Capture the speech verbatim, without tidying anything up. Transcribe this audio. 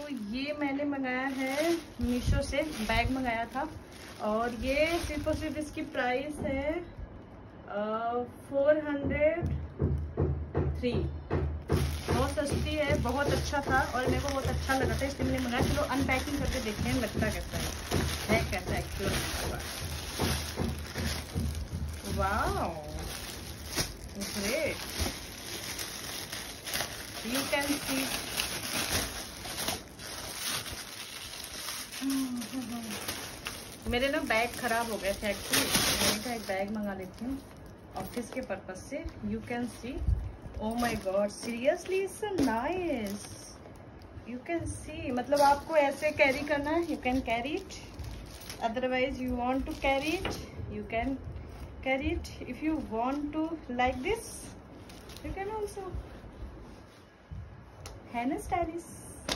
ये मैंने मंगाया है मीशो से, बैग मंगाया था और ये सिर्फ और सिर्फ इसकी प्राइस है फोर हंड्रेड थ्री। बहुत सस्ती है, बहुत अच्छा था और मेरे को बहुत अच्छा लगा था इसलिए मैंने मंगाया। चलो अनपैकिंग करके देखते हैं लगता कैसा है, है कैसा actual. Wow great, you can see. मेरे ना बैग खराब हो गए थे एक्चुअली, मैंने कहा एक बैग मंगा लेती हूँ ऑफिस के पर्पज से। You can see, oh my god seriously it's so nice. You can see, मतलब आपको ऐसे कैरी करना है, you can carry it, otherwise you want to carry it, you can carry it. If you want to like this you can also, है ना stylish.